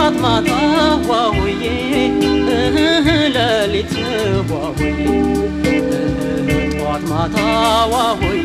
ጧት ማታ ዋሆዬ ለሊት ዋሆዬ ጧት ማታ ዋሆዬ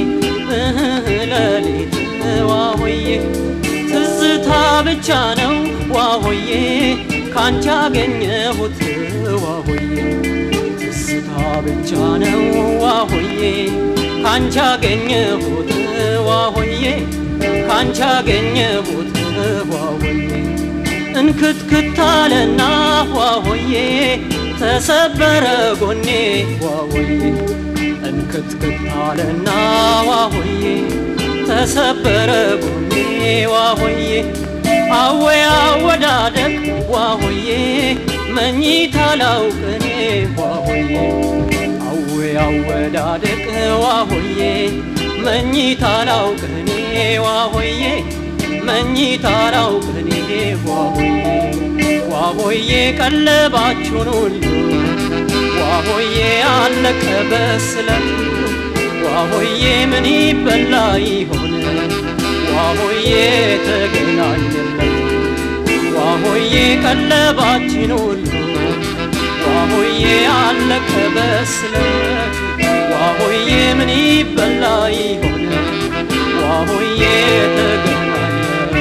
ለሊት ዋሆዬ ትዝታ ብቻ ነው ዋሆዬ ካንቺ አገኘሁት ዋሆዬ ትዝታ ብቻ ነው ዋሆዬ ካንቺ አገኘሁት ዋሆዬ ካንቺ አገኘሁት ዋሆዬ እንክትክታለና ዋሆዬ ተሰበረ ጎኔ ዋሆዬ እንክትክታለና ዋሆዬ ተሰበረ ጎኔ ዋሆዬ አወያ ወዳደቅ ዋሆዬ መኝታ ላውቅኔ ዋሆዬ አወያ ወዳደቅ ዋሆዬ መኝታ ላውቅኔ ዋሆዬ መኝታ ላውቅኔ ዋሆዬ ዋሆዬ ቀለባችሁን ሁሉ ዋሆዬ አለቀ በስለት ዋሆዬ ምን ይበላ ይሆን ዋሆዬ ተገናኘለት ዋሆዬ ቀለባችን ሁሉ ዋሆዬ አለቀ በስለት ዋሆዬ ምን ይበላ ይሆን ዋሆዬ ተገናኘለት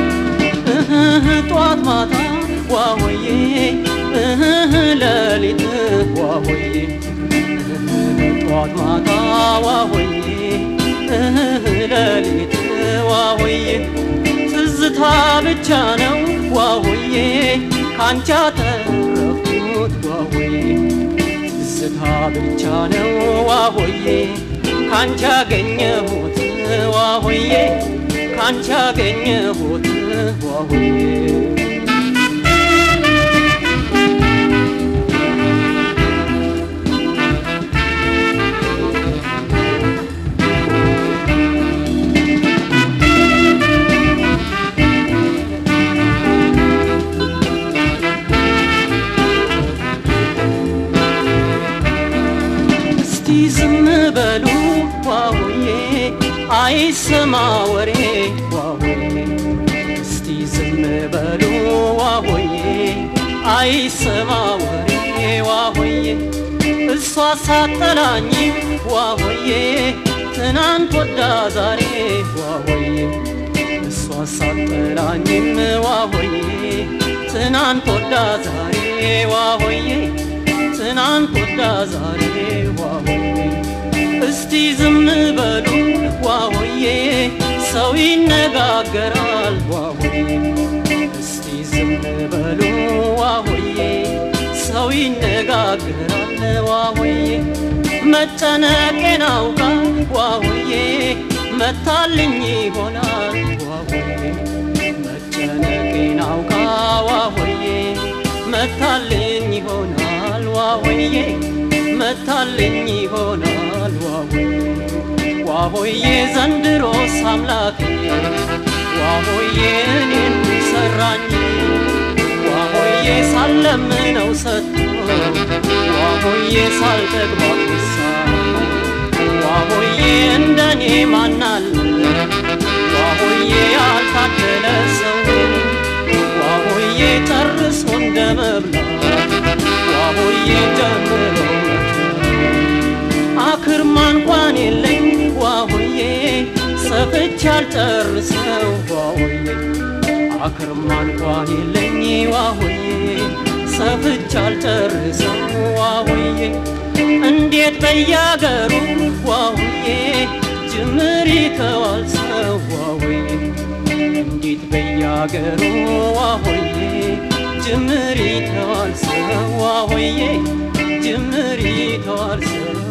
ጧት ማታ ዋሆዬ ለሊት ዋሆዬ ጧት ማታ ዋሆዬ ለሊት ዋሆዬ ትዝታ ብቻ ነው ዋሆዬ ካንቺ ተረፍኩት ዋሆዬ ትዝታ ብቻ ነው ዋሆዬ ካንቺ አገኘሁት ዋሆዬ ካንቺ አገኘሁት ዋሆዬ በሉ ዋሆዬ አይሰማ ወሬ ዋሆዬ እስቲ ዝም በሉ ዋሆዬ አይሰማ ወሬ ዋሆዬ እሷ ሳጠላኝ ዋሆዬ ትናንት ወዳ ዛሬ ዋሆዬ እሷ ሳጠላኝ ዋሆዬ ትናንት ወዳ ዛሬ ዋሆዬ ትናንት ወዳ ዛሬ ዋሆዬ እስቲ ዝም በሉ ዋሆዬ ሰው ይነጋገራል ዋሆዬ እስቲ ዝም በሉ ዋሆዬ ሰው ይነጋገራል ዋሆዬ መጨነቄን አውቃ ዋሆዬ መታልኝ ይሆናል ዋሆዬ መጨነቄን አውቃ ዋሆዬ መታልኝ ይሆናል ዋሆዬ መታልኝ ይሆናል ዋሆዬ ዋሆዬ ዘንድሮስ አምላኬ ዋሆዬ እኔን ሰራኝ ዋሆዬ ሳለምነው ሰጥቶ ዋሆዬ ሳልጠግባት ነሳ ዋሆዬ እንደኔ ማናለ ዋሆዬ ያልታደለ ሰው ዋሆዬ ጨርሶ እንደመብላት ዋሆዬ ጀምሮ አክርማ እንኳን የለኝ ዋሆዬ ሰፍቼ አልጨርሰው ዋሆዬ አክርማ እንኳን የለኝ ዋሆዬ ሰፍቼ አልጨርሰው ዋሆዬ እንዴት በያገሩ ዋሆዬ ጅምር ይተዋል ሰው ዋሆዬ እንዴት በያገሩ ዋሆዬ ጅምር ይተዋል ሰው ዋሆዬ ጅምር ይተዋል ሰው